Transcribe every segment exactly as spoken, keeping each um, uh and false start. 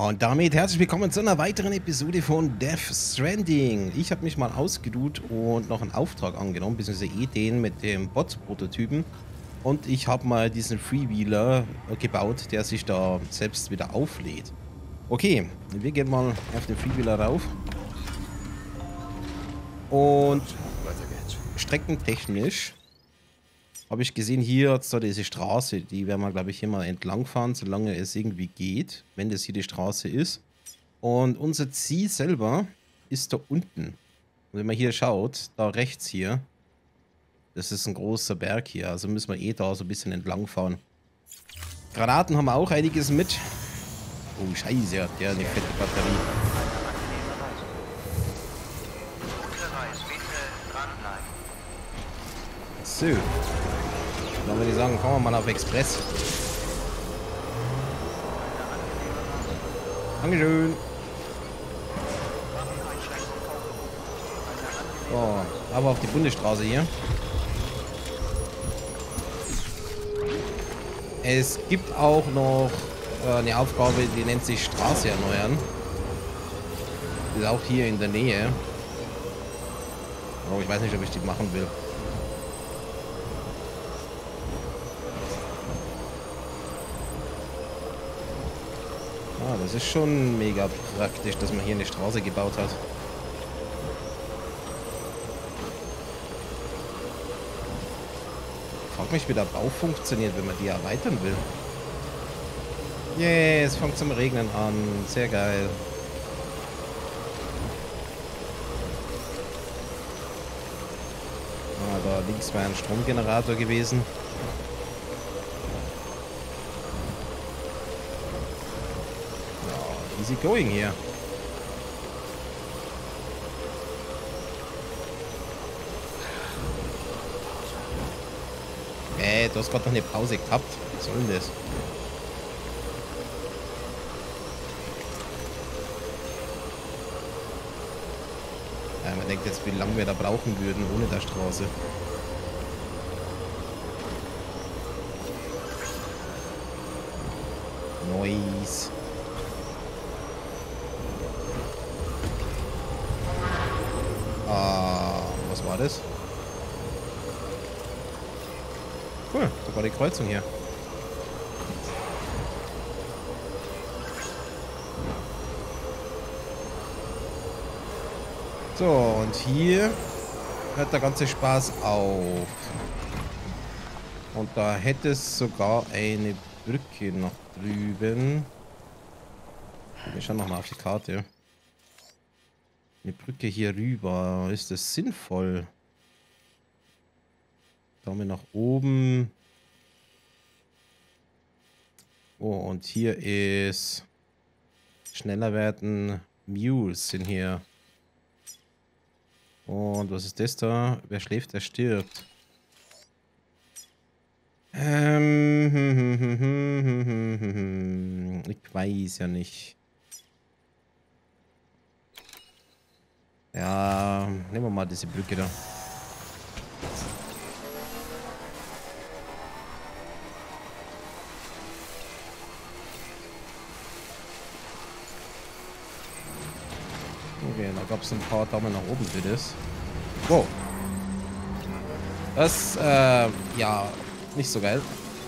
Und damit herzlich willkommen zu einer weiteren Episode von Death Stranding. Ich habe mich mal ausgeruht und noch einen Auftrag angenommen, beziehungsweise eh den mit dem Bot-Prototypen. Und ich habe mal diesen Freewheeler gebaut, der sich da selbst wieder auflädt. Okay, wir gehen mal auf den Freewheeler rauf. Und streckentechnisch habe ich gesehen, hier hat es da diese Straße, die werden wir, glaube ich, hier mal entlang fahren, solange es irgendwie geht, wenn das hier die Straße ist. Und unser Ziel selber ist da unten. Und wenn man hier schaut, da rechts hier, das ist ein großer Berg hier, also müssen wir eh da so ein bisschen entlang fahren. Granaten haben wir auch einiges mit. Oh, scheiße, hat der eine fette Batterie. So. Dann würde ich sagen, kommen wir mal auf Express. Dankeschön. So, aber auf die Bundesstraße hier. Es gibt auch noch äh, eine Aufgabe, die nennt sich Straße erneuern. Die ist auch hier in der Nähe. Aber ich weiß nicht, ob ich die machen will. Ah, das ist schon mega praktisch, dass man hier eine Straße gebaut hat. Ich frag mich, wie der Bau funktioniert, wenn man die erweitern will. Yeah, es fängt zum Regnen an. Sehr geil. Ah, da links war ein Stromgenerator gewesen. Easy going hier. Äh, du hast gerade noch eine Pause gehabt. Was soll denn das? Ja, man denkt jetzt, wie lange wir da brauchen würden ohne der Straße. Nice. Ah, was war das? Cool, da war die Kreuzung hier. So, und hier hört der ganze Spaß auf. Und da hätte es sogar eine Brücke noch drüben. Wir schauen nochmal auf die Karte. Eine Brücke hier rüber. Ist das sinnvoll? Daumen nach oben. Oh, und hier ist schneller werden. Mules sind hier. Und was ist das da? Wer schläft, der stirbt. Ähm, hm, hm, hm, hm, hm, hm, hm. Ich weiß ja nicht. Ja, nehmen wir mal diese Brücke da. Okay, da gab es ein paar Daumen nach oben für das. Wow. Das, äh, ja, nicht so geil.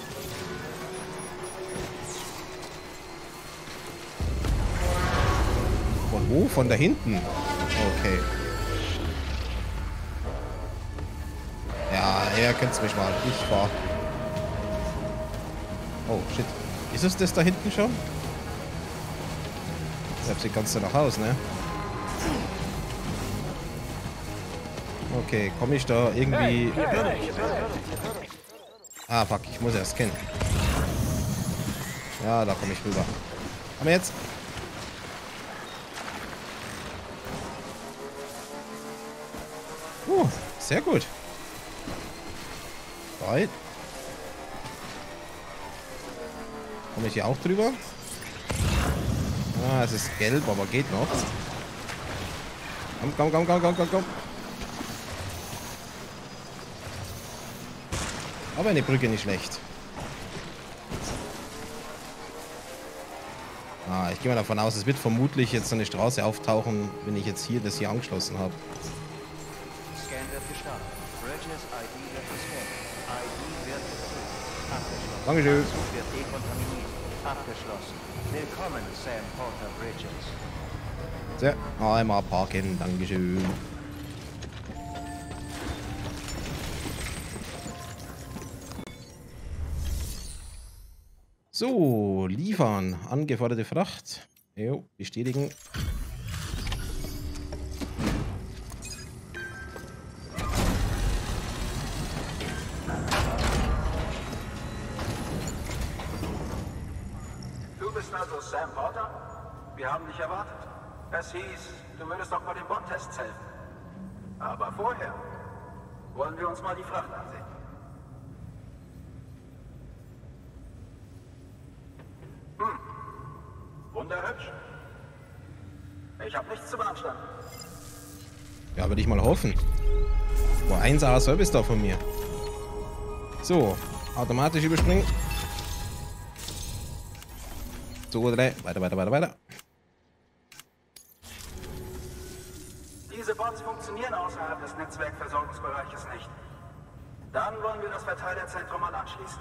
Von wo? Von da hinten? Okay. Ja, ihr kennt's mich mal. Ich fahr. Oh, shit. Ist es das da hinten schon? Selbst kannst du nach Hause, ne? Okay, komme ich da irgendwie... Ah, fuck, ich muss erst kennen. Ja, da komme ich rüber. Komm jetzt. Uh, sehr gut. Drei. Komme ich hier auch drüber? Ah, es ist gelb, aber geht noch. Komm, komm, komm, komm, komm, komm, komm. Aber eine Brücke nicht schlecht. Ah, ich gehe mal davon aus, es wird vermutlich jetzt so eine Straße auftauchen, wenn ich jetzt hier das hier angeschlossen habe. Scan wird gestartet. Bridges I D wird gescannt. I D wird geprüft. Abgeschlossen. Dankeschön. Anzug wird dekontaminiert. Abgeschlossen. Willkommen, Sam Porter Bridges. So, einmal parken. Dankeschön. So, liefern. Angeforderte Fracht. Jo, bestätigen. Du bist also Sam Porter? Wir haben dich erwartet. Es hieß, du würdest doch bei den Bot-Tests helfen. Aber vorher wollen wir uns mal die Fracht ansehen. Hm. Wunderhübsch. Ich habe nichts zu beanstanden. Ja, würde ich mal hoffen. Boah, eins A Service da von mir. So, automatisch überspringen. So, drei. Weiter, weiter, weiter, weiter. Diese Bots funktionieren außerhalb des Netzwerkversorgungsbereiches nicht. Dann wollen wir das Verteilerzentrum mal anschließen.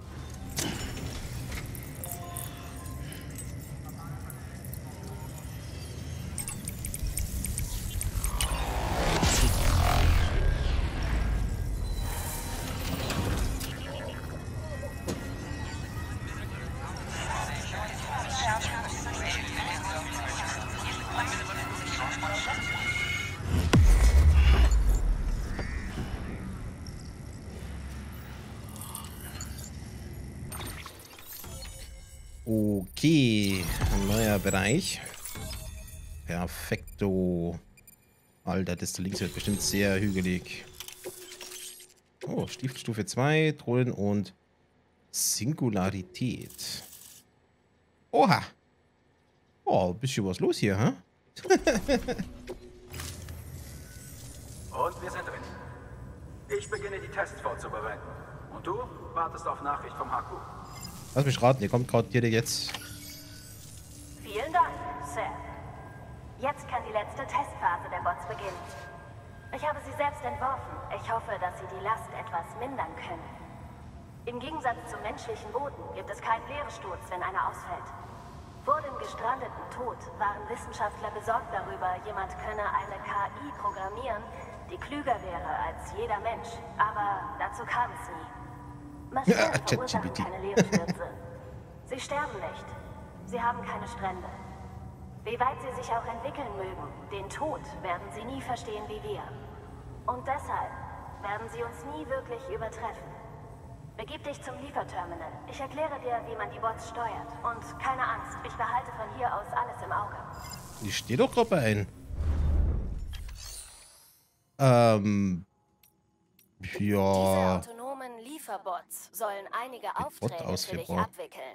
Okay, ein neuer Bereich. Perfekto. Alter, das da links wird bestimmt sehr hügelig. Oh, Stiftstufe zwei, Drohnen und Singularität. Oha. Oh, ein bisschen was los hier, hä? Und wir sind drin. Ich beginne die Tests vorzubereiten. Und du wartest auf Nachricht vom Haku. Lass mich raten, ihr kommt gerade direkt jetzt. Vielen Dank, Sam. Jetzt kann die letzte Testphase der Bots beginnen. Ich habe sie selbst entworfen. Ich hoffe, dass sie die Last etwas mindern können. Im Gegensatz zum menschlichen Boden gibt es keinen Leeresturz, wenn einer ausfällt. Vor dem gestrandeten Tod waren Wissenschaftler besorgt darüber, jemand könne eine K I programmieren, die klüger wäre als jeder Mensch. Aber dazu kam es nie. Maschinen Ja, verursachen ChatGPT. keine Leerestürze. Sie sterben nicht. Sie haben keine Strände. Wie weit sie sich auch entwickeln mögen, den Tod werden sie nie verstehen wie wir. Und deshalb werden sie uns nie wirklich übertreffen. Begib dich zum Lieferterminal. Ich erkläre dir, wie man die Bots steuert. Und keine Angst, ich behalte von hier aus alles im Auge. Die steht doch gerade bei ein. Ähm. Diese Ja. autonomen Lieferbots sollen einige Aufträge für dich Bot-Ausführer. abwickeln.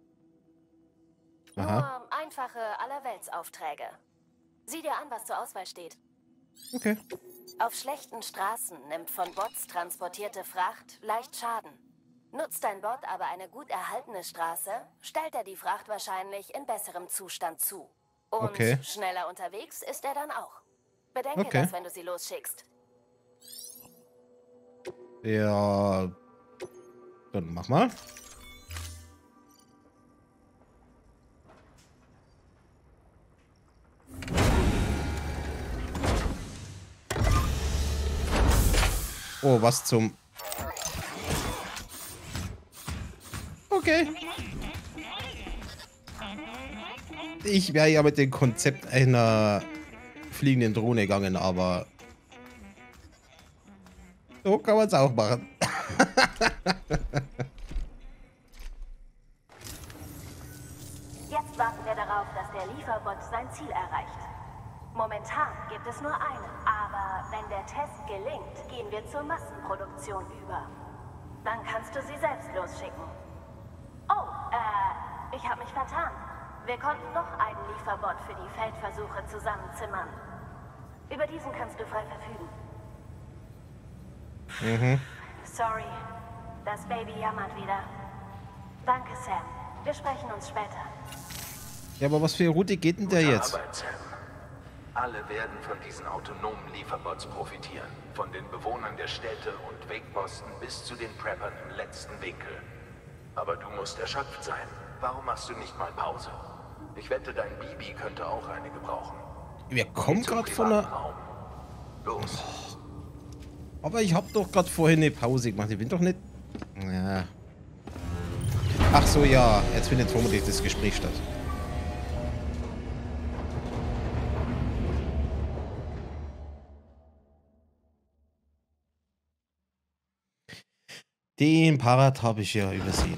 Aha. Nur einfache Allerweltsaufträge. Sieh dir an, was zur Auswahl steht. Okay. Auf schlechten Straßen nimmt von Bots transportierte Fracht leicht Schaden. Nutzt dein Bot aber eine gut erhaltene Straße, stellt er die Fracht wahrscheinlich in besserem Zustand zu. Und Okay. schneller unterwegs ist er dann auch. Bedenke Okay. das, wenn du sie losschickst. Ja. Dann mach mal. Oh, was zum... Okay. Ich wäre ja mit dem Konzept einer fliegenden Drohne gegangen, aber... So kann man es auch machen. Jetzt warten wir darauf, dass der Lieferbot sein Ziel erreicht. Momentan gibt es nur einen, aber wenn der Test gelingt, gehen wir zur Massenproduktion über. Dann kannst du sie selbst losschicken. Oh, äh, ich habe mich vertan. Wir konnten noch einen Lieferbot für die Feldversuche zusammenzimmern. Über diesen kannst du frei verfügen. Mhm. Sorry, das Baby jammert wieder. Danke, Sam. Wir sprechen uns später. Ja, aber was für eine Route geht denn der Gute jetzt? Arbeit, Sam. Alle werden von diesen autonomen Lieferbots profitieren. Von den Bewohnern der Städte und Wegposten bis zu den Preppern im letzten Winkel. Aber du musst erschöpft sein. Warum machst du nicht mal Pause? Ich wette, dein Bibi könnte auch eine gebrauchen. Wir kommen Zum gerade von privaten einer... Raum. Los. Aber ich habe doch gerade vorhin eine Pause gemacht. Ich bin doch nicht... Ja. Ach so, ja. Jetzt findet vermutlich das Gespräch statt. Den Parat habe ich ja übersehen.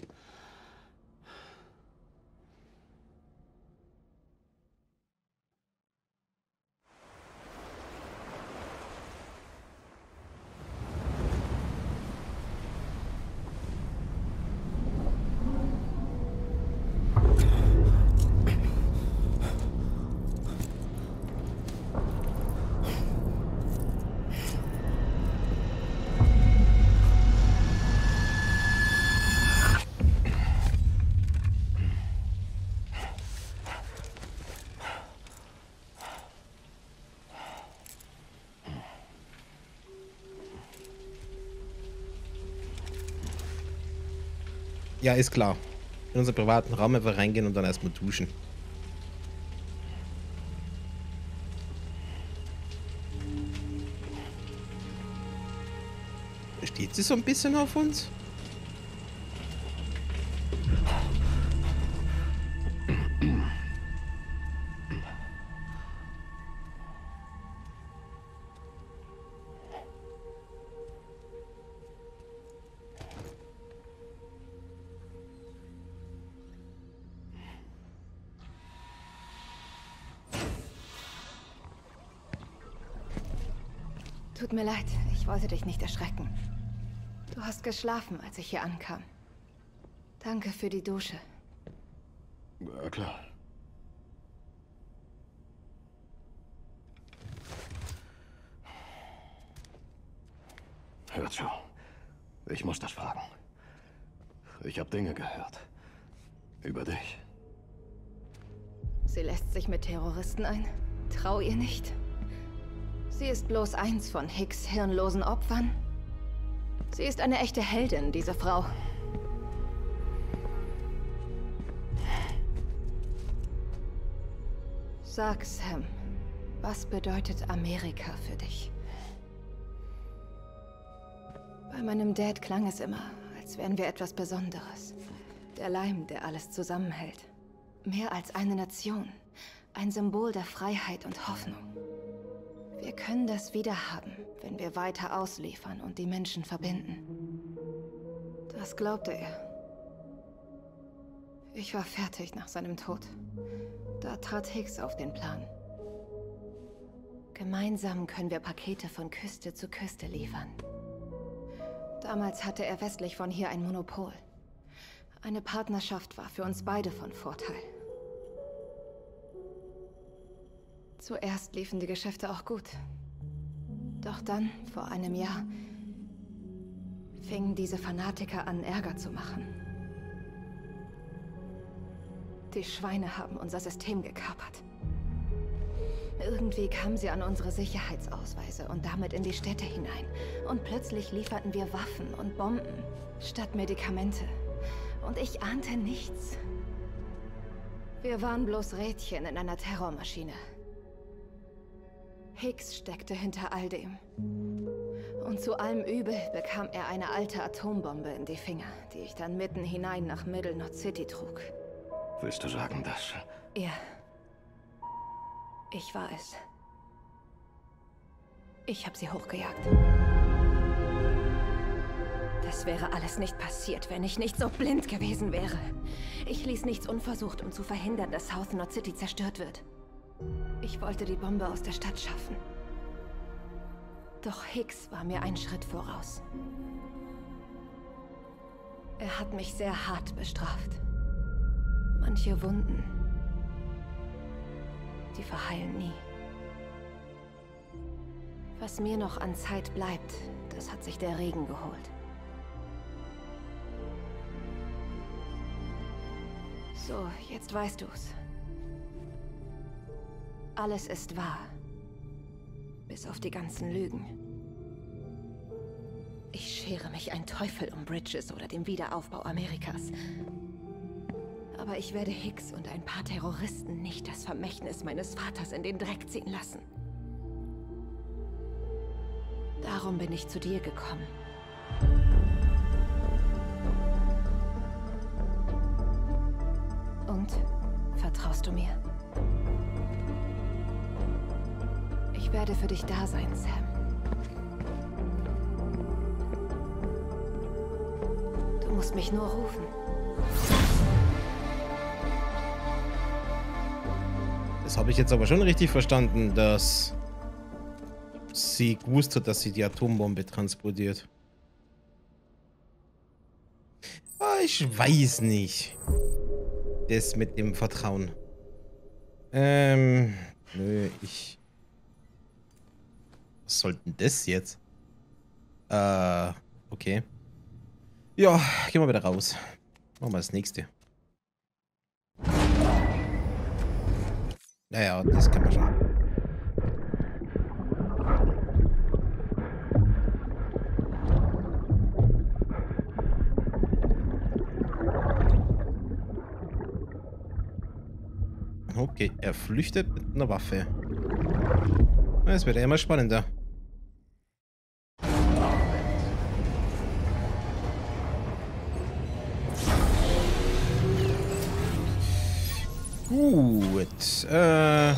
Ja, ist klar. In unseren privaten Raum einfach reingehen und dann erstmal duschen. Steht sie so ein bisschen auf uns? Tut mir leid, ich wollte dich nicht erschrecken. Du hast geschlafen, als ich hier ankam. Danke für die Dusche. Ja, klar. Hör zu. Ich muss das fragen. Ich habe Dinge gehört. Über dich. Sie lässt sich mit Terroristen ein. Trau ihr nicht. Sie ist bloß eins von Hicks hirnlosen Opfern. Sie ist eine echte Heldin, diese Frau. Sag, Sam, was bedeutet Amerika für dich? Bei meinem Dad klang es immer, als wären wir etwas Besonderes. Der Leim, der alles zusammenhält. Mehr als eine Nation. Ein Symbol der Freiheit und Hoffnung. Wir können das wiederhaben, wenn wir weiter ausliefern und die Menschen verbinden. Das glaubte er. Ich war fertig nach seinem Tod. Da trat Hicks auf den Plan. Gemeinsam können wir Pakete von Küste zu Küste liefern. Damals hatte er westlich von hier ein Monopol. Eine Partnerschaft war für uns beide von Vorteil. Zuerst liefen die Geschäfte auch gut. Doch dann, vor einem Jahr, fingen diese Fanatiker an, Ärger zu machen. Die Schweine haben unser System gekapert. Irgendwie kamen sie an unsere Sicherheitsausweise und damit in die Städte hinein. Und plötzlich lieferten wir Waffen und Bomben statt Medikamente. Und ich ahnte nichts. Wir waren bloß Rädchen in einer Terrormaschine. Hicks steckte hinter all dem. Und zu allem Übel bekam er eine alte Atombombe in die Finger, die ich dann mitten hinein nach Middle Knot City trug. Willst du sagen, dass... Ja. Ich war es. Ich habe sie hochgejagt. Das wäre alles nicht passiert, wenn ich nicht so blind gewesen wäre. Ich ließ nichts unversucht, um zu verhindern, dass South Knot City zerstört wird. Ich wollte die Bombe aus der Stadt schaffen. Doch Hicks war mir einen Schritt voraus. Er hat mich sehr hart bestraft. Manche Wunden, die verheilen nie. Was mir noch an Zeit bleibt, das hat sich der Regen geholt. So, jetzt weißt du's. Alles ist wahr. Bis auf die ganzen Lügen. Ich schere mich ein Teufel um Bridges oder den Wiederaufbau Amerikas. Aber ich werde Hicks und ein paar Terroristen nicht das Vermächtnis meines Vaters in den Dreck ziehen lassen. Darum bin ich zu dir gekommen. Und? Vertraust du mir? Ich werde für dich da sein, Sam. Du musst mich nur rufen. Das habe ich jetzt aber schon richtig verstanden, dass sie gewusst hat, dass sie die Atombombe transportiert. Ah, ich weiß nicht. Das mit dem Vertrauen. Ähm, nö, ich... Was soll denn das jetzt? Äh, okay. Ja, gehen wir wieder raus. Machen wir das nächste. Naja, das kann man schon. Okay, er flüchtet mit einer Waffe. Es wird ja immer spannender. Gut. Äh.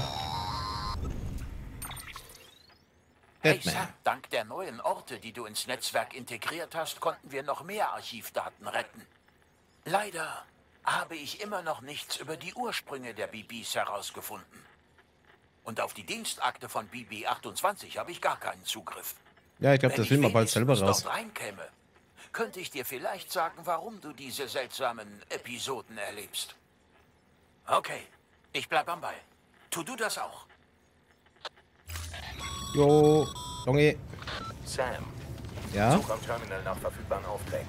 Hey Sam, dank der neuen Orte, die du ins Netzwerk integriert hast, konnten wir noch mehr Archivdaten retten. Leider habe ich immer noch nichts über die Ursprünge der B Bs herausgefunden. Und auf die Dienstakte von B B achtundzwanzig habe ich gar keinen Zugriff. Ja, ich glaube, das finden wir bald selber raus. Wenn ich reinkäme, könnte ich dir vielleicht sagen, warum du diese seltsamen Episoden erlebst. Okay, ich bleib am Ball. Tu du das auch. Jo, Junge. Sam. Ja? Such am Terminal nach verfügbaren Aufträgen.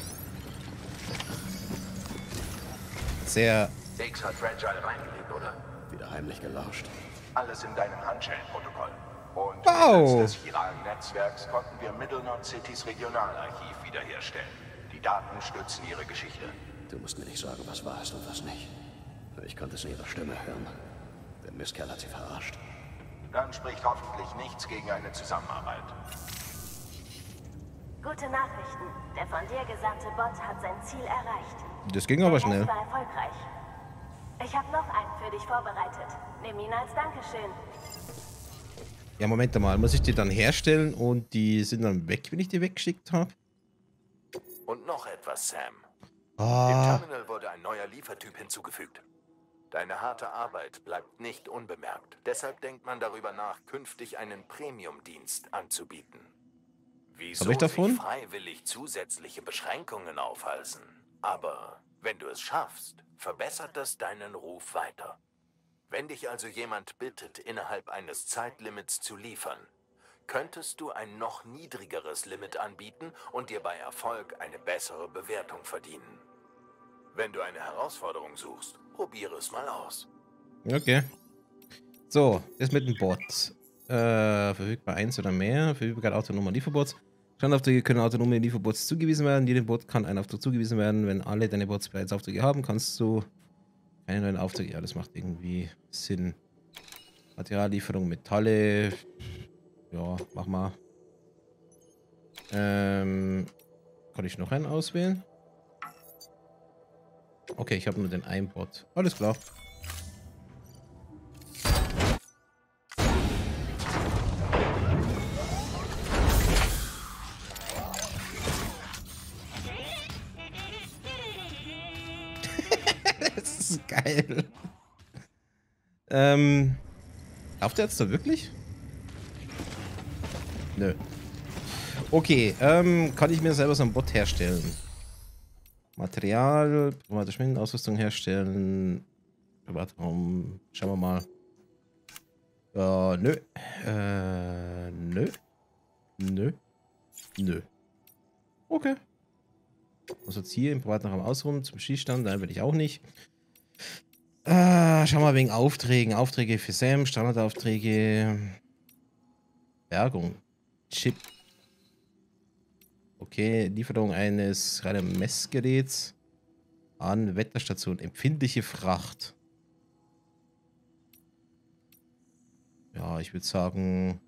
Sehr... Hicks hat Fragile reingelegt, oder? Wieder heimlich gelauscht. Alles in deinem Handschellenprotokoll. Und Wow. mittels des viralen Netzwerks konnten wir Middleton Citys Regionalarchiv wiederherstellen. Die Daten stützen ihre Geschichte. Du musst mir nicht sagen, was wahr ist und was nicht. Ich konnte es in ihrer Stimme hören. Der Mistkerl hat sie verarscht. Dann spricht hoffentlich nichts gegen eine Zusammenarbeit. Gute Nachrichten. Der von dir gesandte Bot hat sein Ziel erreicht. Das ging aber Der schnell. Test war erfolgreich. Ich habe noch einen für dich vorbereitet. Nimm ihn als Dankeschön. Ja, Moment mal. Muss ich die dann herstellen und die sind dann weg, wenn ich die weggeschickt habe? Und noch etwas, Sam. Ah. Dem Terminal wurde ein neuer Liefertyp hinzugefügt. Deine harte Arbeit bleibt nicht unbemerkt. Deshalb denkt man darüber nach, künftig einen Premium-Dienst anzubieten. Wieso Hab ich davon? sich freiwillig zusätzliche Beschränkungen aufhalsen? Aber wenn du es schaffst, verbessert das deinen Ruf weiter. Wenn dich also jemand bittet, innerhalb eines Zeitlimits zu liefern, könntest du ein noch niedrigeres Limit anbieten und dir bei Erfolg eine bessere Bewertung verdienen. Wenn du eine Herausforderung suchst, probiere es mal aus. Okay. So, das mit dem Bot. Äh, verfügbar eins oder mehr. Verfügbarkeit autonomer Lieferbots. Standaufträge können autonome Lieferbots zugewiesen werden. Jedem Bot kann ein Auftrag zugewiesen werden. Wenn alle deine Bots bereits Aufträge haben, kannst du keine neuen Aufträge. Ja, das macht irgendwie Sinn. Materiallieferung, Metalle. Ja, mach mal. Ähm, kann ich noch einen auswählen? Okay, ich habe nur den einen Bot. Alles klar. Das ist geil. Ähm, lauft der jetzt da wirklich? Nö. Okay, ähm, kann ich mir selber so einen Bot herstellen? Material, private Schminkenausrüstung herstellen. Privatraum, schauen wir mal. Äh, nö. Äh, nö. Nö. Nö. Okay. Was jetzt hier im privaten Raum ausruhen zum Schießstand? Nein, will ich auch nicht. Äh, schau mal wegen Aufträgen. Aufträge für Sam, Standardaufträge. Bergung. Chip. Okay, Lieferung eines reinen Messgeräts an Wetterstation. Empfindliche Fracht. Ja, ich würde sagen,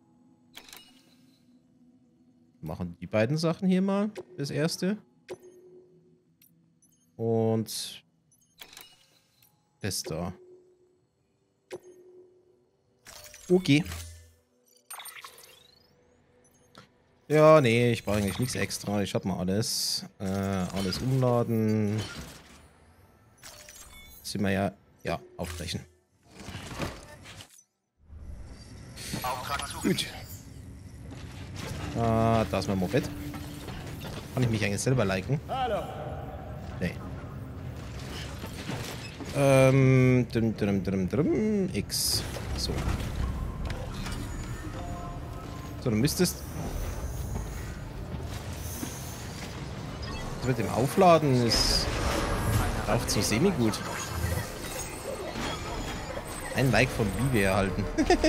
wir machen die beiden Sachen hier mal. Das erste. Und das da. Okay. Ja, nee, ich brauche eigentlich nichts extra. Ich habe mal alles. Äh, alles umladen. Sind wir ja. Ja, aufbrechen. Gut. Ah, da ist mein Moped. Kann ich mich eigentlich selber liken? Hallo. Nee. Ähm, drum, drum, drum, drum, X. So. So, du müsstest. Das mit dem Aufladen ist. Läuft so semi-gut. Ein Like von Bibi erhalten.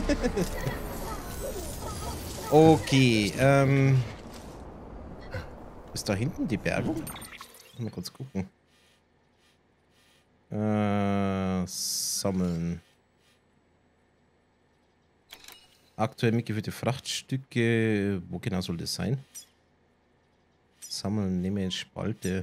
Okay, ähm. Ist da hinten die Bergung? Mal kurz gucken. Äh, sammeln. Aktuell mitgeführte Frachtstücke. Wo genau soll das sein? Sammeln, nehme in Spalte.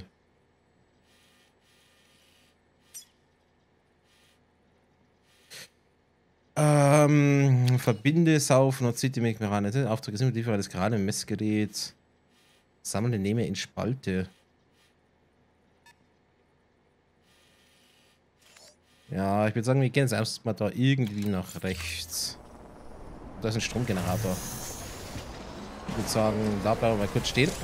Ähm, verbinde, saufen, City mit Mechanismus. Auftrag ist immer Lieferer des gerade Messgerät. Sammle, nehme in Spalte. Ja, ich würde sagen, wir gehen jetzt erstmal da irgendwie nach rechts. Da ist ein Stromgenerator. Ich würde sagen, da bleiben wir mal kurz stehen.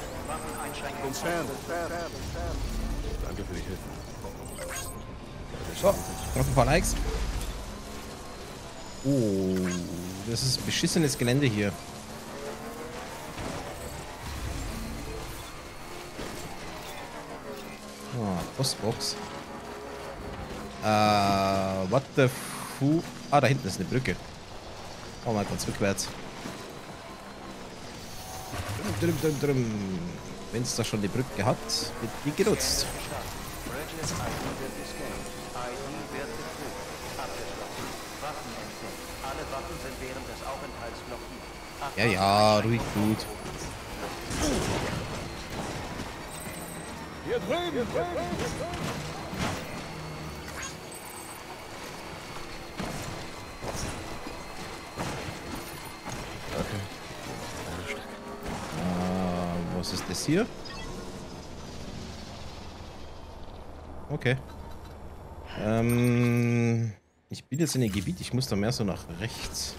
Danke für die Hilfe. So, noch ein paar Likes. Oh, das ist beschissenes Gelände hier. Ah, Postbox. Äh, what the fu... Ah, da hinten ist eine Brücke. Oh, mal kurz rückwärts. Wenn es da schon die Brücke hat, wird die genutzt. Ja, ja, ruhig gut. Hier drüben! Hier drüben. Äh, was ist das hier? Okay. Ähm, ich bin jetzt in dem Gebiet, ich muss da mehr so nach rechts.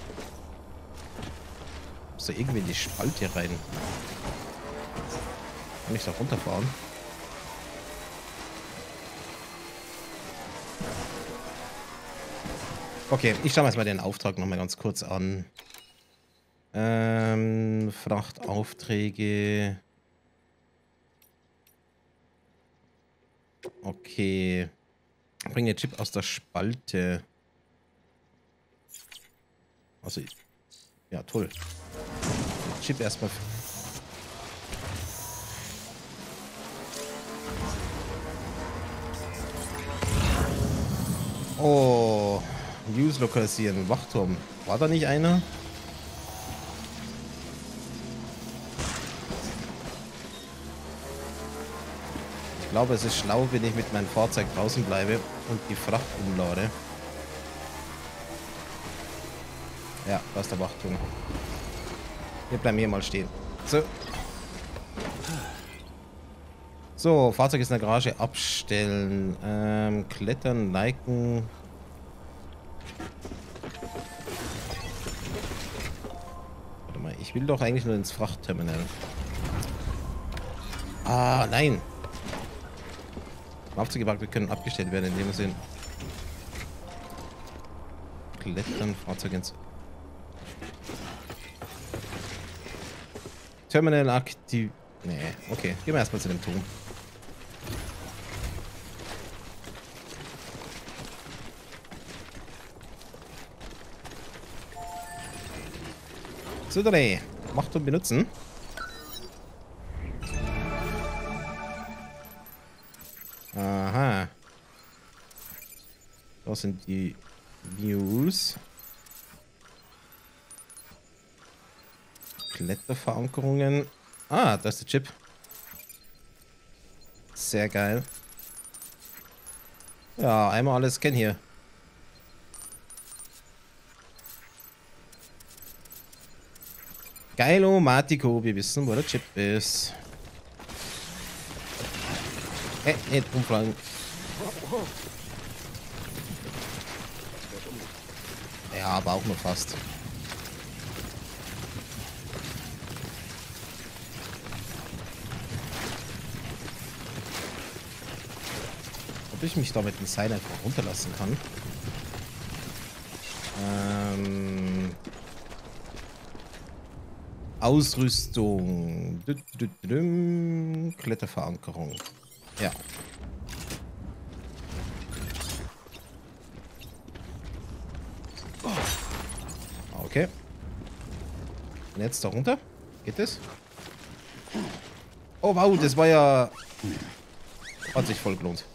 Muss da irgendwie in die Spalte rein. Kann ich da runterfahren? Okay, ich schaue mir jetzt mal den Auftrag nochmal ganz kurz an. Ähm, Frachtaufträge. Okay. Bring den Chip aus der Spalte. Also, ja, toll. Chip erstmal. Oh. News lokalisieren. Wachturm. War da nicht einer? Ich glaube, es ist schlau, wenn ich mit meinem Fahrzeug draußen bleibe und die Fracht umlade. Ja, da ist der Wachturm. Wir bleiben hier mal stehen. So. So, Fahrzeug ist in der Garage. Abstellen. Ähm, klettern, liken. Warte mal, ich will doch eigentlich nur ins Frachtterminal. Ah, nein. Aufzüge geparkt, wir können abgestellt werden in dem Sinn. Klettern, Fahrzeug ins Terminal aktiv. Nee, okay. Gehen wir erstmal zu dem Turm. So, dreh. Macht und benutzen. Aha. Das sind die Views. Kletterverankerungen. Ah, da ist der Chip. Sehr geil. Ja, einmal alles scannen hier. Geilo, Matiko, wir wissen, wo der Chip ist. Hey, nicht umfallen. Ja, aber auch nur fast. Ob ich mich da mit dem Seil einfach runterlassen kann? Ähm... Ausrüstung. Kletterverankerung. Ja. Okay. Und jetzt da runter? Geht das? Oh wow, das war ja... Hat sich voll gelohnt.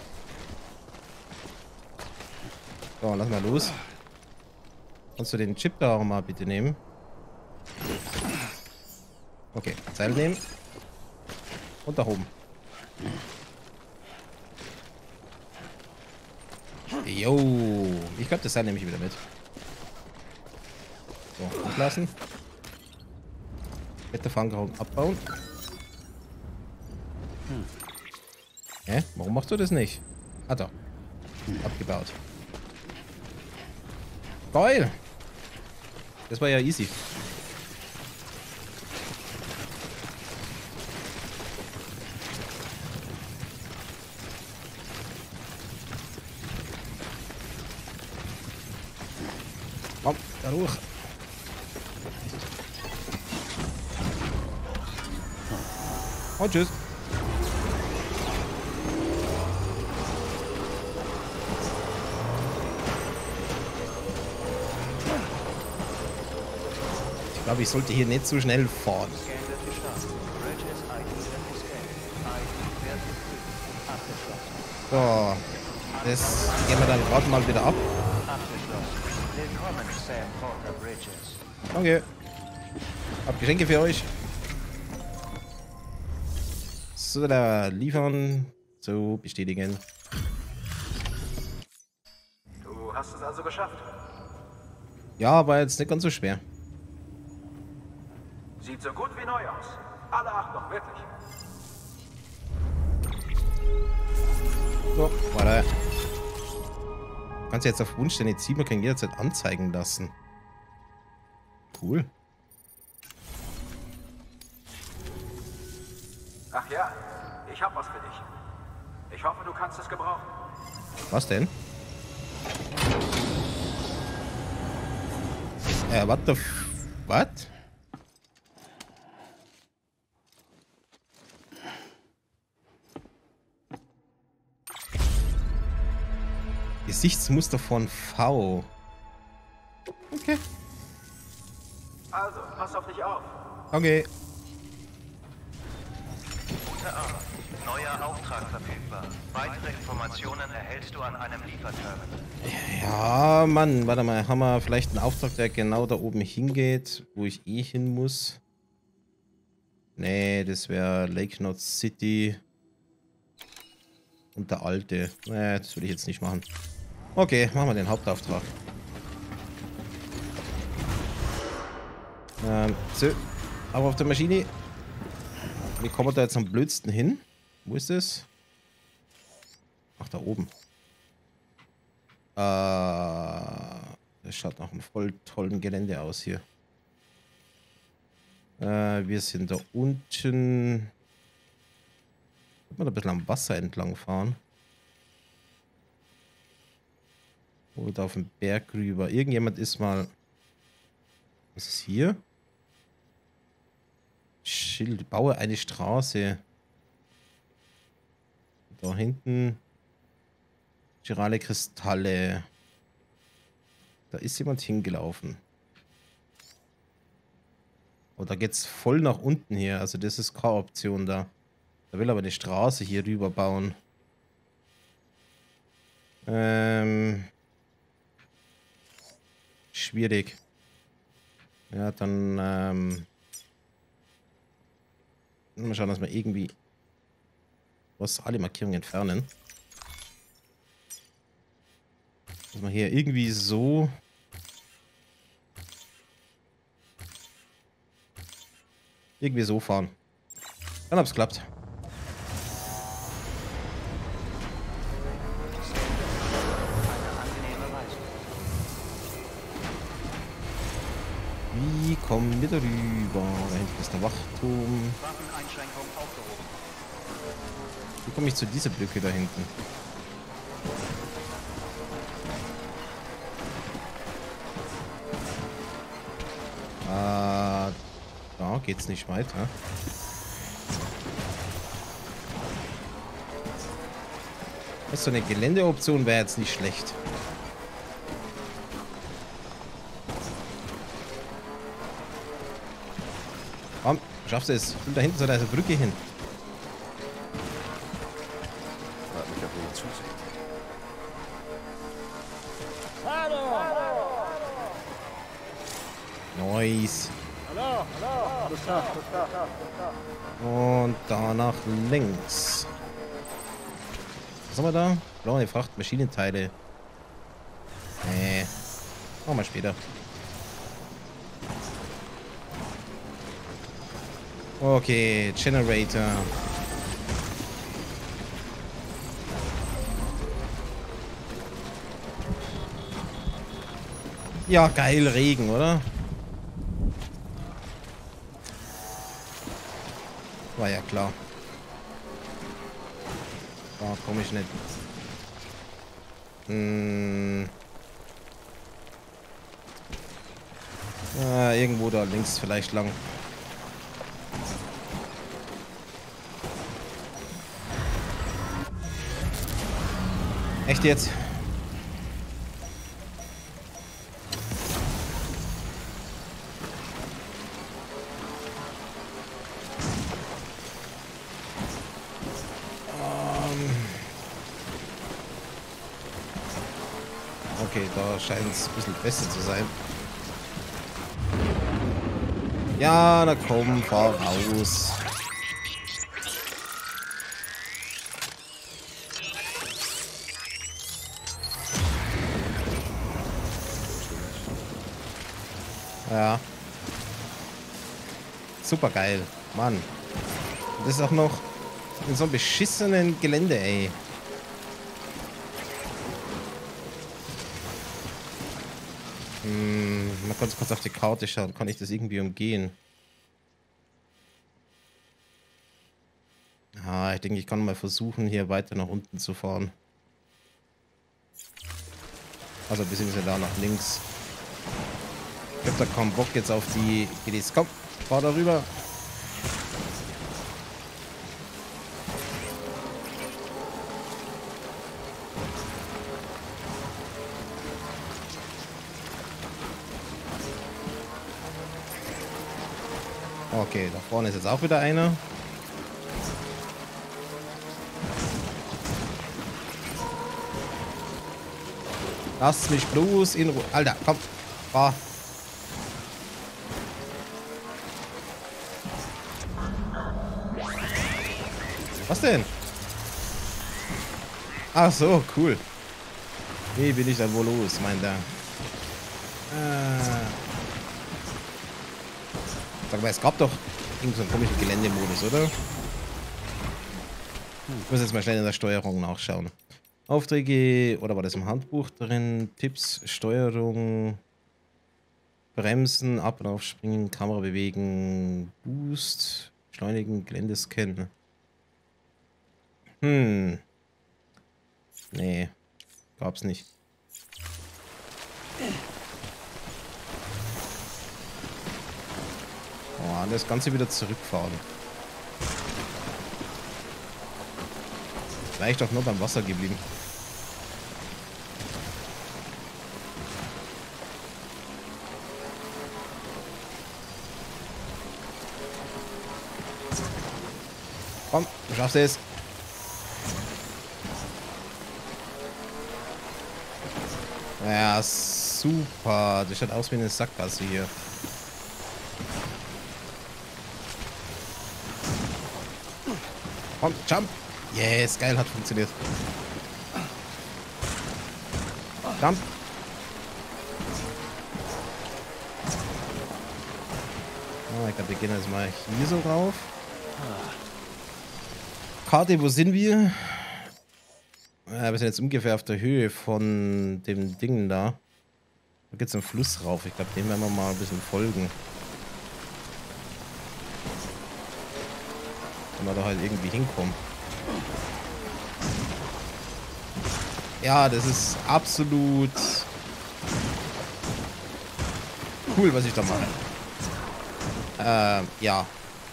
So, lass mal los. Kannst du den Chip da auch mal bitte nehmen? Okay, Seil nehmen. Und da oben. Jo. Ich glaube, das Seil nehme ich wieder mit. So, ablassen. Kletterverankerung abbauen. Hä? Warum machst du das nicht? Ah, da. Abgebaut. Geil. Das war ja easy. Komm, da durch. Und tschüss. Ich glaube, ich sollte hier nicht so schnell fahren. So, das gehen wir dann gerade mal wieder ab. Danke. Hab Geschenke für euch. So, da liefern. So, bestätigen. Du hast es also geschafft. Ja, war jetzt nicht ganz so schwer. Sieht so gut wie neu aus. Alle Achtung, wirklich. So, warte. Kannst du jetzt auf Wunsch deine Zielmarken jederzeit anzeigen lassen. Cool. Ach ja, ich hab was für dich. Ich hoffe, du kannst es gebrauchen. Was denn? Äh, what the f... What? Gesichtsmuster von V. Okay. Also, pass auf dich auf. Okay. Gute Abend. Neuer Auftrag verfügbar. Weitere Informationen erhältst du an einem Lieferterminal. Ja, Mann, warte mal. Haben wir vielleicht einen Auftrag, der genau da oben hingeht, wo ich eh hin muss? Nee, das wäre Lake Knot City. Und der alte. Nee, das will ich jetzt nicht machen. Okay, machen wir den Hauptauftrag. Ähm, so. Aber auf der Maschine. Wie kommen wir da jetzt am blödsten hin? Wo ist das? Ach, da oben. Äh, das schaut nach einem voll tollen Gelände aus hier. Äh, wir sind da unten. Kann man da ein bisschen am Wasser entlang fahren? Oder auf den Berg rüber. Irgendjemand ist mal... Was ist hier? Schild. Baue eine Straße. Da hinten. Girale Kristalle. Da ist jemand hingelaufen. Oh, da geht's voll nach unten hier. Also das ist keine Option da. Da will aber eine Straße hier rüber bauen. Ähm... Schwierig. Ja, dann, ähm... mal schauen, dass wir irgendwie was alle Markierungen entfernen. Dass wir hier irgendwie so irgendwie so fahren. Dann hab's klappt. Wie kommen wir darüber? Da hinten ist der Wachturm. Waffeneinschränkung aufgehoben. Wie komme ich zu dieser Brücke da hinten? Äh, da geht's nicht weiter. So eine Geländeoption wäre jetzt nicht schlecht. Komm, schaffst du es? Und da hinten soll da eine Brücke hin. Frag mich, ob wir ihm zusehen. Nice. Und da nach links. Was haben wir da? Blaue Fracht, Maschinenteile. Nee. Machen wir später. Okay, Generator. Ja, geil, Regen, oder? War ja klar. Da komme ich nicht. Hm. Ah, irgendwo da links vielleicht lang. Echt jetzt? Okay, da scheint es ein bisschen besser zu sein. Ja, na komm, fahr raus. Ja. Super geil. Mann. Und das ist auch noch in so einem beschissenen Gelände, ey. Hm, mal kurz, kurz auf die Karte schauen. Kann ich das irgendwie umgehen? Ah, ich denke, ich kann mal versuchen, hier weiter nach unten zu fahren. Also, beziehungsweise da nach links. Ich hab da kaum Bock jetzt auf die G Ds. Komm, fahr da rüber. Okay, da vorne ist jetzt auch wieder einer. Lass mich bloß in Ruhe. Alter, komm. Fahr. Was denn? Ach so, cool. Wie bin ich dann wohl los, meint er. Äh. Sag mal, es gab doch irgend so einen komischen Geländemodus, oder? Ich muss jetzt mal schnell in der Steuerung nachschauen. Aufträge, oder war das im Handbuch drin? Tipps, Steuerung, Bremsen, Ab- und Aufspringen, Kamera bewegen, Boost, Beschleunigen, Geländescan. Hm. Nee, gab's nicht. Oh, das Ganze wieder zurückfahren. Vielleicht doch nur beim Wasser geblieben. Komm, du schaffst es. Ja, super. Das schaut aus wie eine Sackgasse hier. Komm, jump. Yes, geil, hat funktioniert. Jump. Oh, ich glaube, wir gehen jetzt mal hier so rauf. Karte, wo sind wir? Ja, wir sind jetzt ungefähr auf der Höhe von dem Ding da. Da geht es einen Fluss rauf. Ich glaube, dem werden wir mal ein bisschen folgen. Wenn wir da halt irgendwie hinkommen. Ja, das ist absolut cool, was ich da mache. Ähm, ja.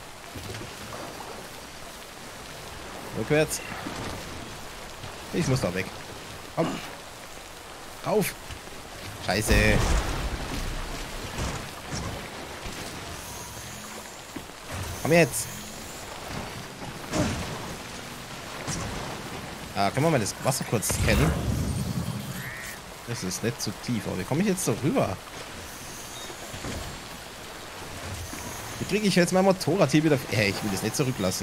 Rückwärts. Ich muss da weg. Komm. Auf. Scheiße. Komm jetzt. Ah, können wir mal das Wasser kurz scannen? Das ist nicht zu tief. Aber wie komme ich jetzt so rüber? Wie kriege ich jetzt mein Motorrad hier wieder... Hey, ich will das nicht zurücklassen.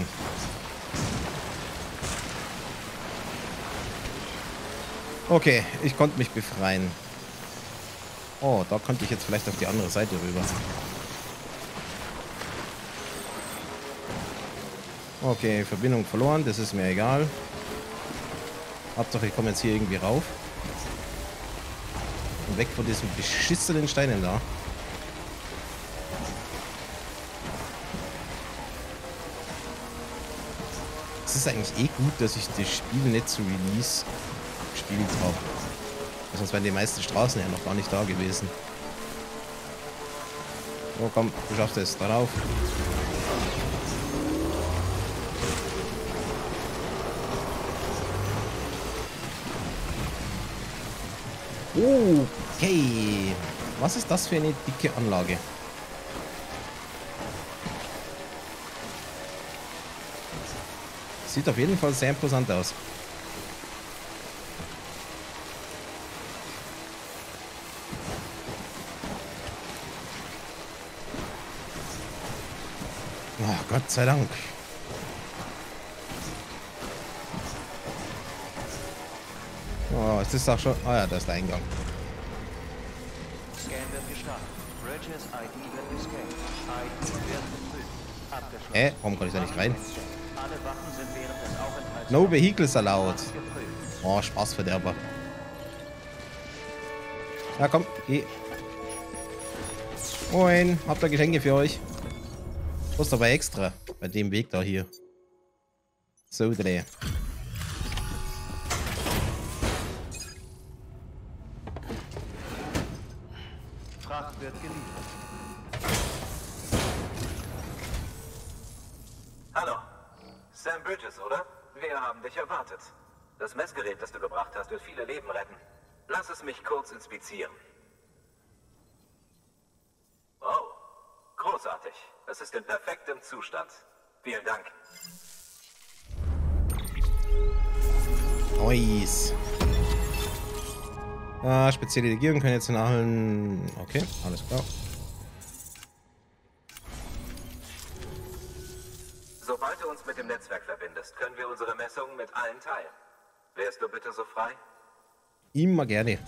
Okay, ich konnte mich befreien. Oh, da konnte ich jetzt vielleicht auf die andere Seite rüber. Okay, Verbindung verloren, das ist mir egal. Hauptsache, ich komme jetzt hier irgendwie rauf. Und weg von diesen beschissenen Steinen da. Es ist eigentlich eh gut, dass ich das Spiel nicht zu Release gespielt habe. Sonst wären die meisten Straßen ja noch gar nicht da gewesen. Oh komm, du schaffst es. Darauf. Okay. Was ist das für eine dicke Anlage? Sieht auf jeden Fall sehr imposant aus. Oh, Gott sei Dank. Oh, es ist auch schon... Ah ja, da ist der Eingang. Scan wird gestartet. Bridges I D wird gescannt. I D wird geprüft. Abgeschlossen. Hä? Warum kann ich da nicht rein? Alle Waffen sind während des Aufenthalts... No vehicles allowed. geprüft. Oh, Spaßverderber. Ja, komm, geh. Moin, habt ihr Geschenke für euch? Kostet aber extra. Bei dem Weg da hier. So, dreh. Fracht wird geliefert. Hallo. Sam Bridges, oder? Wir haben dich erwartet. Das Messgerät, das du gebracht hast, wird viele Leben retten. Lass es mich kurz inspizieren. Oh, großartig. Es ist in perfektem Zustand. Vielen Dank. Nice. Ah, spezielle Legierungen können jetzt in allen... Okay, alles klar. Sobald du uns mit dem Netzwerk verbindest, können wir unsere Messungen mit allen teilen. Wärst du bitte so frei? Immer gerne.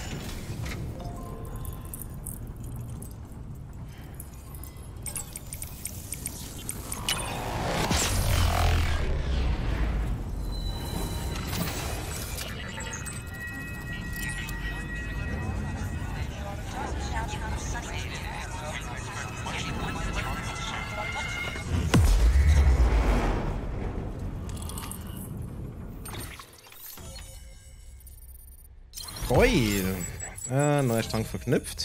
Ui. Äh, neuer Strang verknüpft.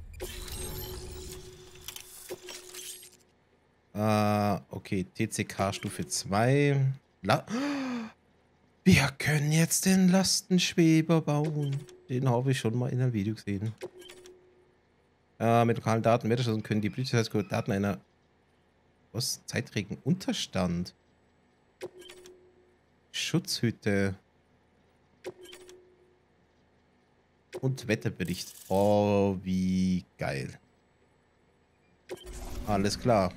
Äh, okay, T C K Stufe zwei. La Wir können jetzt den Lastenschweber bauen. Den habe ich schon mal in einem Video gesehen. Äh, mit lokalen Daten Wetterstationen können die Bridges Daten einer was? Zeitträgen Unterstand. Schutzhütte. Und Wetterbericht. Oh, wie geil. Alles klar.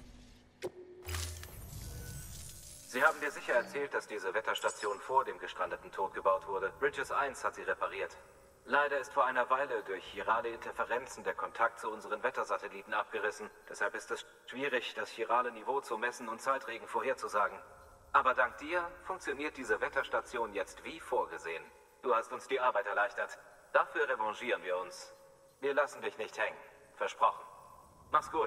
Sie haben dir sicher erzählt, dass diese Wetterstation vor dem gestrandeten Tod gebaut wurde. Bridges eins hat sie repariert. Leider ist vor einer Weile durch chirale Interferenzen der Kontakt zu unseren Wettersatelliten abgerissen. Deshalb ist es schwierig, das chirale Niveau zu messen und Zeitregen vorherzusagen. Aber dank dir funktioniert diese Wetterstation jetzt wie vorgesehen. Du hast uns die Arbeit erleichtert. Dafür revanchieren wir uns. Wir lassen dich nicht hängen. Versprochen. Mach's gut.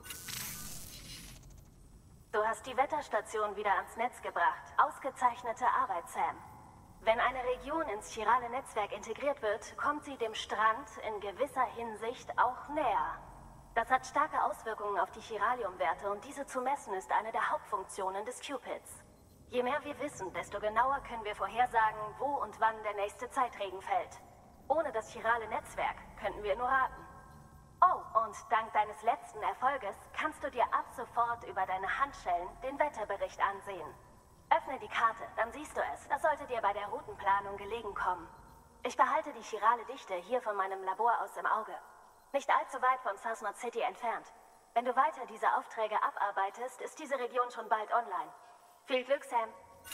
Du hast die Wetterstation wieder ans Netz gebracht. Ausgezeichnete Arbeit, Sam. Wenn eine Region ins chirale Netzwerk integriert wird, kommt sie dem Strand in gewisser Hinsicht auch näher. Das hat starke Auswirkungen auf die Chiraliumwerte und diese zu messen ist eine der Hauptfunktionen des Cupids. Je mehr wir wissen, desto genauer können wir vorhersagen, wo und wann der nächste Zeitregen fällt. Ohne das chirale Netzwerk könnten wir nur raten. Oh, und dank deines letzten Erfolges kannst du dir ab sofort über deine Handschellen den Wetterbericht ansehen. Öffne die Karte, dann siehst du es. Das sollte dir bei der Routenplanung gelegen kommen. Ich behalte die chirale Dichte hier von meinem Labor aus im Auge. Nicht allzu weit von Sassmod City entfernt. Wenn du weiter diese Aufträge abarbeitest, ist diese Region schon bald online. Viel Glück, Sam.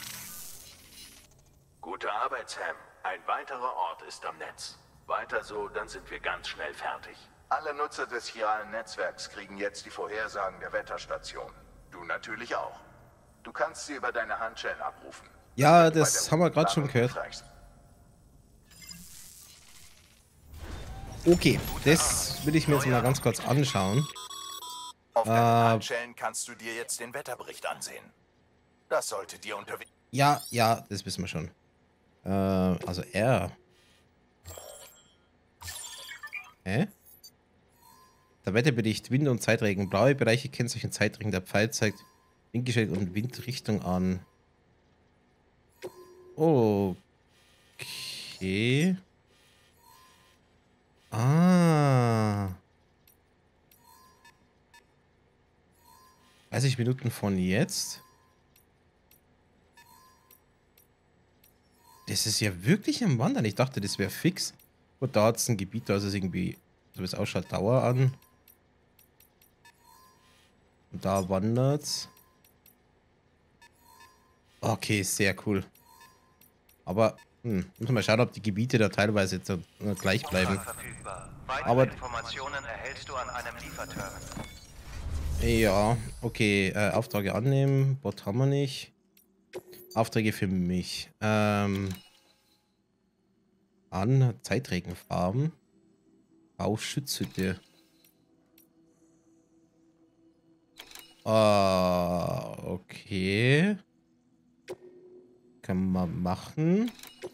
Gute Arbeit, Sam. Ein weiterer Ort ist am Netz. Weiter so, dann sind wir ganz schnell fertig. Alle Nutzer des chiralen Netzwerks kriegen jetzt die Vorhersagen der Wetterstation. Du natürlich auch. Du kannst sie über deine Handschellen abrufen. Ja, das haben wir gerade schon gehört. Okay, das will ich mir jetzt mal ganz kurz anschauen. Auf deinen Handschellen kannst du dir jetzt den Wetterbericht ansehen. Das sollte dir unterwegs... Ja, ja, das wissen wir schon. Äh, also R. Hä? Der Wetterbericht, Wind und Zeitregen. Blaue Bereiche kennzeichnen Zeitregen. Der Pfeil zeigt Windgeschwindigkeit und Windrichtung an. Okay. Ah. dreißig Minuten von jetzt. Das ist ja wirklich am Wandern. Ich dachte, das wäre fix. Und da hat es ein Gebiet, da ist es irgendwie, so wie es ausschaut, Dauer an. Und da wandert's. Okay, sehr cool. Aber, hm, muss mal schauen, ob die Gebiete da teilweise jetzt gleich bleiben. Aber Informationen erhältst du an einem Lieferterminal. Ja, okay. Äh, Aufträge annehmen. Bot haben wir nicht. Aufträge für mich. Ähm, an Zeitregenfarben. Bauschutzhütte. Ah, okay. Kann man machen.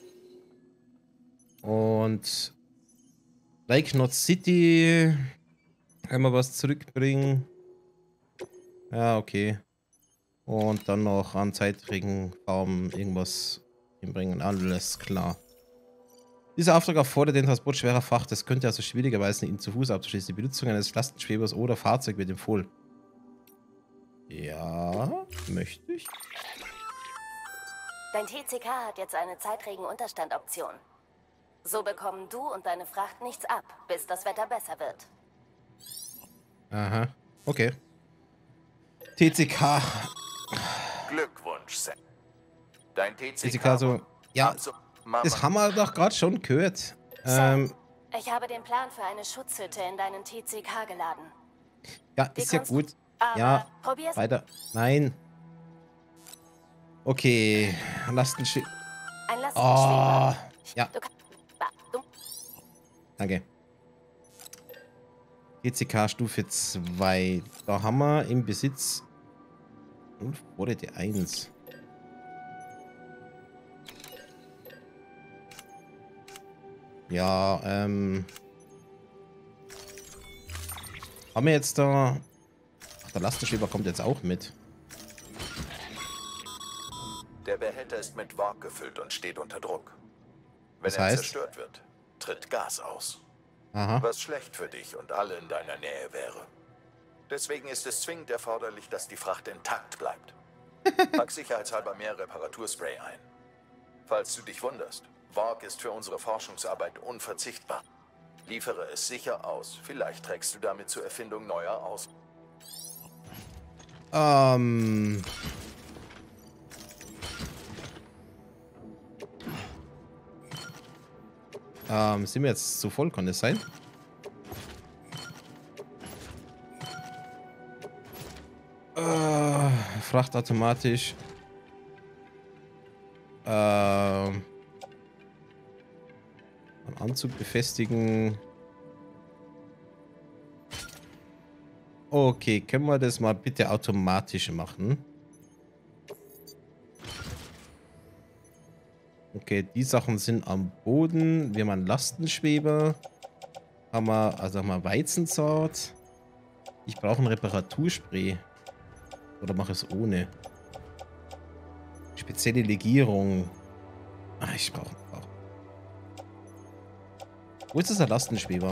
Und Lake Knot City. Einmal was zurückbringen. Ja, okay. Und dann noch an Zeitregenfarben irgendwas hinbringen. Alles klar. Dieser Auftrag erfordert den Transport schwerer Fracht. Es könnte also schwierigerweise ihn zu Fuß abzuschließen. Die Benutzung eines Lastenschwebers oder Fahrzeug wird empfohlen. Ja, möchte ich. Dein T C K hat jetzt eine Zeitregen-Unterstand-Option. So bekommen du und deine Fracht nichts ab, bis das Wetter besser wird. Aha, okay. T C K. Glückwunsch, Sam. Dein T C K, T C K so, ja, das haben wir doch gerade schon gehört. Ähm, ich habe den Plan für eine Schutzhütte in deinen T C K geladen. Ja, ist ja gut. Ja, weiter. Nein. Okay, Lastenschwebe. Ein Lastenschweber. Oh, ja. Danke. T C K Stufe zwei. Da haben wir im Besitz und wurde die eins. Ja, ähm. Haben wir jetzt da. Ach, der Lastenschweber kommt jetzt auch mit. Der Behälter ist mit Warp gefüllt und steht unter Druck. Wenn Das er heißt? zerstört wird, tritt Gas aus. Aha. Was schlecht für dich und alle in deiner Nähe wäre. Deswegen ist es zwingend erforderlich, dass die Fracht intakt bleibt. Pack sicherheitshalber mehr Reparaturspray ein. Falls du dich wunderst, Varg ist für unsere Forschungsarbeit unverzichtbar. Liefere es sicher aus. Vielleicht trägst du damit zur Erfindung neuer aus. Ähm... Ähm, sind wir jetzt zu voll? Kann das sein? Äh, Fracht automatisch. Ähm... Anzug befestigen. Okay, können wir das mal bitte automatisch machen? Okay, die Sachen sind am Boden. Wir haben einen Lastenschweber. Haben wir, also haben wir Weizensaat. Ich brauche ein Reparaturspray. Oder mache es ohne? Spezielle Legierung. Ah, ich brauche auch. Wo ist dieser Lastenschweber?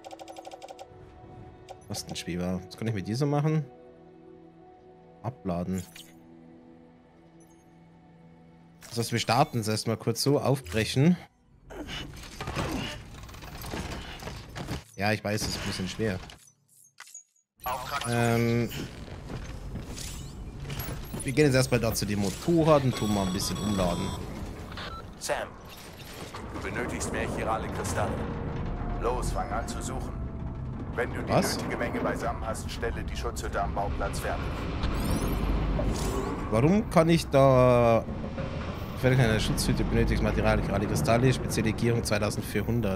Lastenschweber. Was kann ich mit dieser machen? Abladen. Das heißt, wir starten es erstmal kurz so, aufbrechen. Ja, ich weiß, es ist ein bisschen schwer. Ähm, wir gehen jetzt erstmal da zu dem Motorrad und tun mal ein bisschen umladen. Sam, du benötigst mehr chirale Kristalle. Los, fang an zu suchen. Wenn du die Was? nötige Menge beisammen hast, stelle die Schutzhütte am Bauplatz fertig. Warum kann ich da... Für eine Schutzhütte benötigt Material, gerade Kristalle, spezielle Legierung zweitausendvierhundert.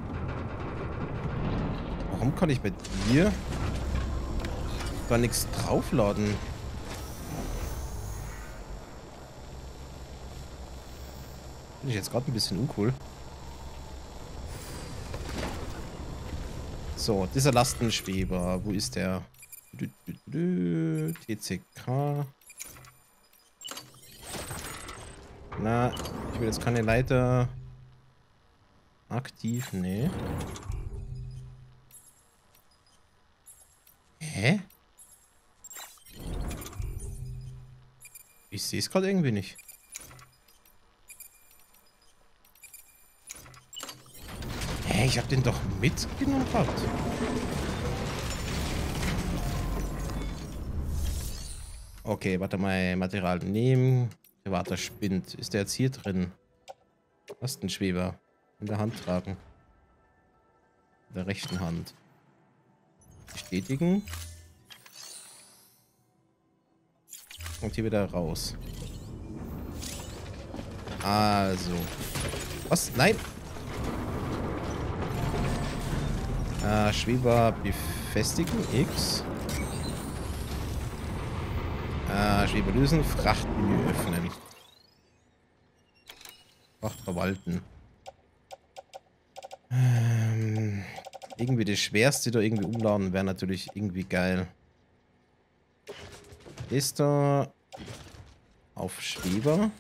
Warum kann ich bei dir da nichts draufladen? Bin ich jetzt gerade ein bisschen uncool. So, dieser Lastenschweber, wo ist der? T C K. Na, ich will jetzt keine Leiter aktiv, nee. Hä? Ich sehe es gerade irgendwie nicht. Hä, ich habe den doch mitgenommen gehabt. Okay, warte mal, Material nehmen. Warte, spinnt. Ist der jetzt hier drin? Lastenschweber. In der Hand tragen. In der rechten Hand. Bestätigen. Und hier wieder raus. Also. Was? Nein! Äh, Schweber befestigen. X. Äh, Schweber lösen. Frachtmenü öffnen. Fracht verwalten. Ähm, irgendwie das Schwerste da irgendwie umladen wäre natürlich irgendwie geil. Ist da auf Schweber.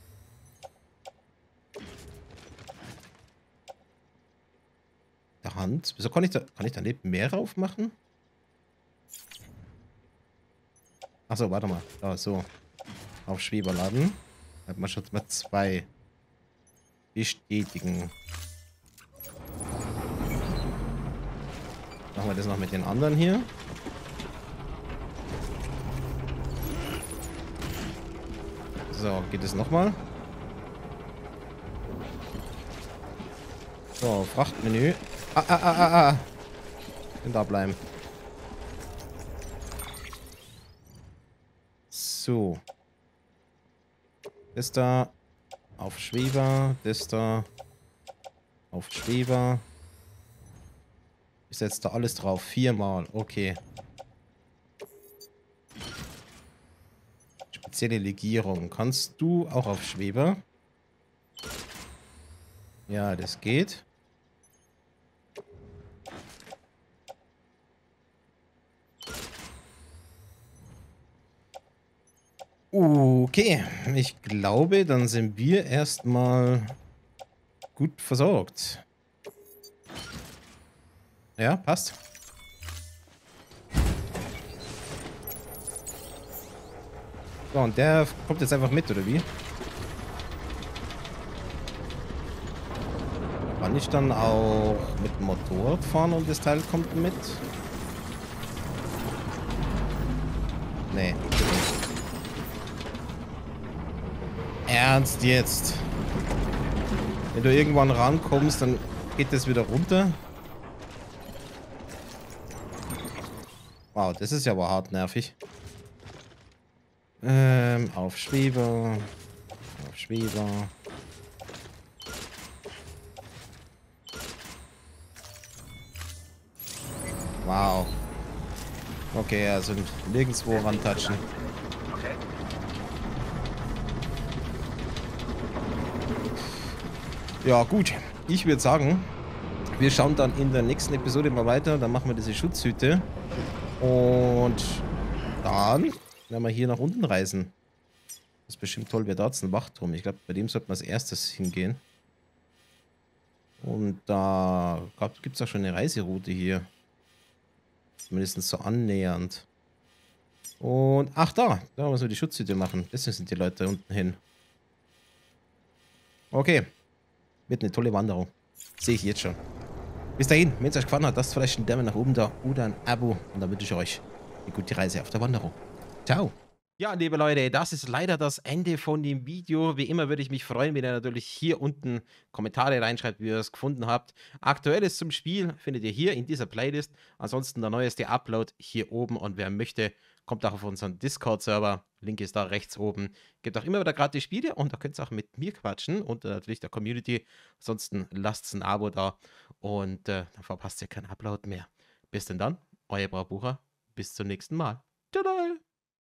Der Hand. Wieso kann ich da, kann ich da nicht mehr drauf machen? Achso, warte mal. Da, so. Auf Schweber laden. Hat man schon mal zwei. Bestätigen. Machen wir das noch mit den anderen hier. So, geht es nochmal. So, Frachtmenü. Ah, ah, ah, ah, ah. Und da bleiben. So. Das da auf Schweber. Das da auf Schweber. Ist jetzt da alles drauf. Viermal. Okay. Spezielle Legierung. Kannst du auch auf Schweber? Ja, das geht. Okay, ich glaube, dann sind wir erstmal gut versorgt. Ja, passt. So, und der kommt jetzt einfach mit, oder wie? Kann ich dann auch mit dem Motorrad fahren und das Teil kommt mit? Nee. Ernst jetzt? Wenn du irgendwann rankommst, dann geht das wieder runter. Wow, das ist ja aber hart nervig. Ähm, auf Schweber. Auf Schweber. Wow. Okay, also nirgendwo rantatschen. Ja, gut. Ich würde sagen, wir schauen dann in der nächsten Episode mal weiter. Dann machen wir diese Schutzhüte. Und dann werden wir hier nach unten reisen. Das ist bestimmt toll. Wer da ist ein Wachturm. Ich glaube, bei dem sollten wir als erstes hingehen. Und da gibt es auch schon eine Reiseroute hier. Zumindest so annähernd. Und, ach da, da müssen wir die Schutzhütte machen. Deswegen sind die Leute da unten hin. Okay. Wird eine tolle Wanderung. Sehe ich jetzt schon. Bis dahin, wenn es euch gefallen hat, lasst vielleicht einen Daumen nach oben da oder ein Abo. Und dann wünsche ich euch eine gute Reise auf der Wanderung. Ciao. Ja, liebe Leute, das ist leider das Ende von dem Video. Wie immer würde ich mich freuen, wenn ihr natürlich hier unten Kommentare reinschreibt, wie ihr es gefunden habt. Aktuelles zum Spiel findet ihr hier in dieser Playlist. Ansonsten der neueste Upload hier oben. Und wer möchte, kommt auch auf unseren Discord-Server. Link ist da rechts oben. Gibt auch immer wieder gratis Spiele und da könnt ihr auch mit mir quatschen und äh, natürlich der Community. Ansonsten lasst ein Abo da und äh, dann verpasst ihr keinen Upload mehr. Bis denn dann, euer Braubucher. Bis zum nächsten Mal. Ciao.